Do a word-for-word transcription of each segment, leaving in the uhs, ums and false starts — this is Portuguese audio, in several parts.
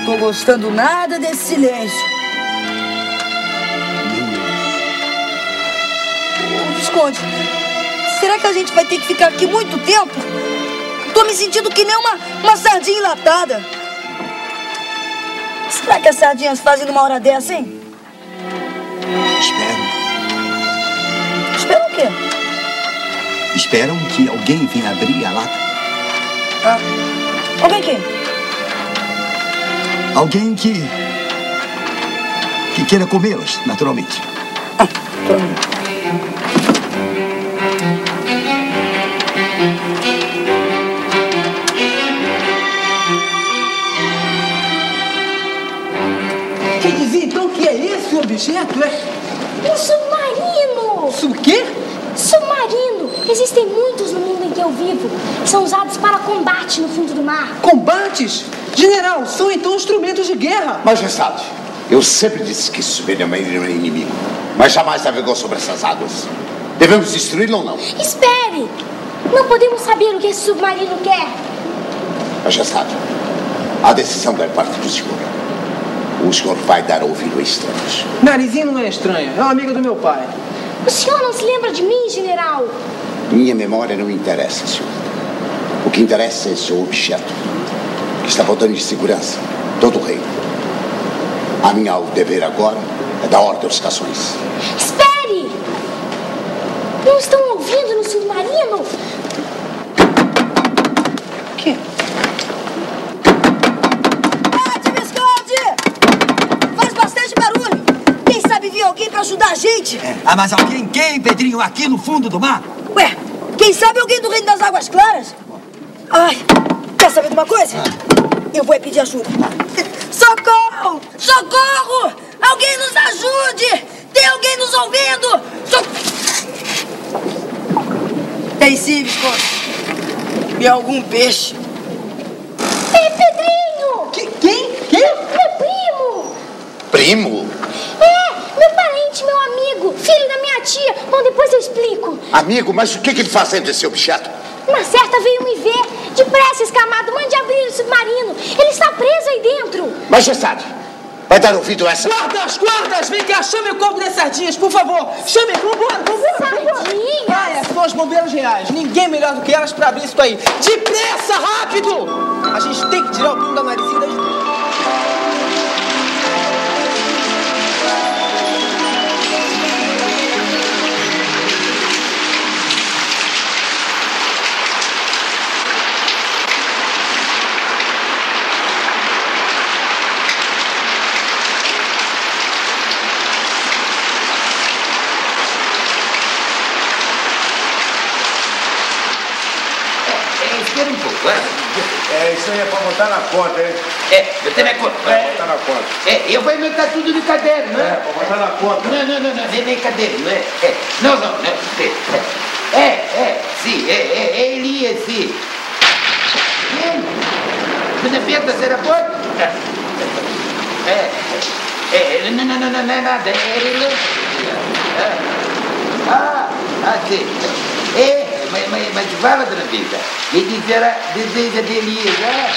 Não tô gostando nada desse silêncio. Oh, Visconde, será que a gente vai ter que ficar aqui muito tempo? Tô me sentindo que nem uma, uma sardinha enlatada. Será que as sardinhas fazem numa hora dessa, hein? Espero. Espera o quê? Esperam que alguém venha abrir a lata. Ah. Alguém quem? Alguém que... que queira comê-las, naturalmente. Ah, naturalmente. Quer dizer, então, que é esse o objeto, é? Um submarino! Sub quê? Submarino! Existem muitos no mundo em que eu vivo. São usados para combate no fundo do mar. Combates? General, são então instrumentos de guerra. Majestade, eu sempre disse que esse submarino é inimigo, mas jamais navegou sobre essas águas. Devemos destruí-lo ou não? Espere! Não podemos saber o que esse submarino quer. Majestade, a decisão é parte do senhor. O senhor vai dar ouvido a estranhos. Narizinho não é estranha, é uma amiga do meu pai. O senhor não se lembra de mim, general? Minha memória não interessa, senhor. O que interessa é esse objeto, que está voltando de segurança todo o reino. A minha dever agora é dar ordem aos cações. Espere! Não estão ouvindo no submarino? O quê? Alguém pra ajudar a gente? É. Ah, mas alguém quem, Pedrinho, aqui no fundo do mar? Ué, quem sabe alguém do Reino das Águas Claras? Ai, quer saber de uma coisa? Ah. Eu vou pedir ajuda. Socorro! Socorro! Alguém nos ajude! Tem alguém nos ouvindo? Socorro! Tem sim, Visconde. E algum peixe? É Pedrinho! Que, quem? Quem? Meu primo! Primo? Meu parente, meu amigo, filho da minha tia. Bom, depois eu explico. Amigo, mas o que, que ele faz dentro desse objeto? Uma certa veio me ver. Depressa, escamado, mande abrir o submarino. Ele está preso aí dentro. Majestade, vai dar ouvido a essa... Guardas, guardas, vem cá, chame o corpo das sardinhas, por favor. Chame, vambora, vambora. Sardinhas? Ah, é, são os bombeiros reais. Ninguém melhor do que elas pra abrir isso aí. Depressa, rápido! A gente tem que tirar o primo da narizinha das... Espera um pouco, é? É, isso aí é pra botar na conta, hein? É, botar na conta. É, botar na conta. É, eu vou anotar tudo no caderno, não é? É, pra botar na conta. Não, não, não, não, nem, nem caderno, não é? É. Não, não, não. É, é, é sim, é, é, é Elias, sim. Dona Benta, será pode? É, é, não, não, não, não, não é nada, é ele. É. Ah, ah, sim. É. Mas, mas, mas fala, dona Benta, ele disse era deseja de Elias, é?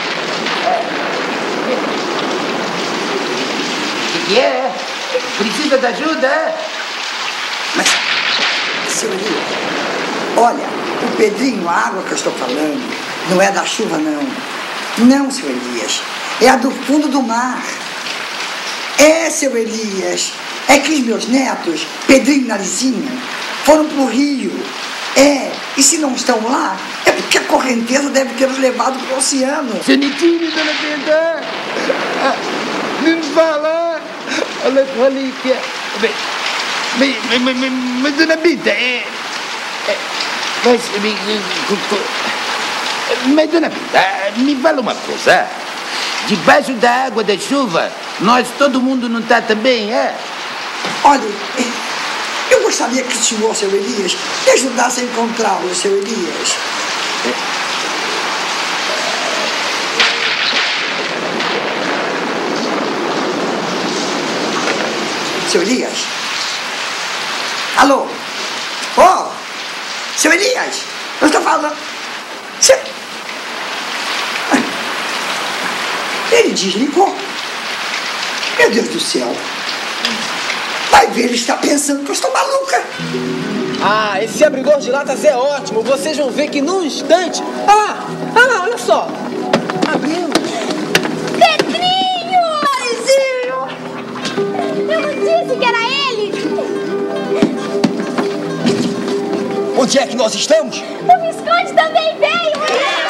O que é? Precisa de ajuda, é? Mas, seu Elias, olha, o Pedrinho, a água que eu estou falando, não é da chuva, não. Não, seu Elias, é a do fundo do mar. É, seu Elias, é que os meus netos, Pedrinho e Narizinha, foram pro Rio. É, e se não estão lá, é porque a correnteza deve ter os levado para o oceano. Sanitinho, dona Benta, não fala, olha a relíquia. Mas, mas, mas, mas, mas dona Benta, é, é mas, mas, dona Benta, me fala uma coisa, debaixo da água da chuva, nós, todo mundo não está também, é? Olha, eu gostaria que o senhor, seu Elias, me ajudasse a encontrá-lo, seu Elias. Seu Elias? Alô? Ô, oh, seu Elias, eu estou falando... Seu... Ele desligou. Meu Deus do céu. Vai ver, ele está pensando que eu estou maluca. Ah, esse abridor de latas é ótimo. Vocês vão ver que num instante... Ah, ah, olha só. Abriu. Pedrinho! Marizinho! Eu não disse que era ele! Onde é que nós estamos? O Visconde também veio!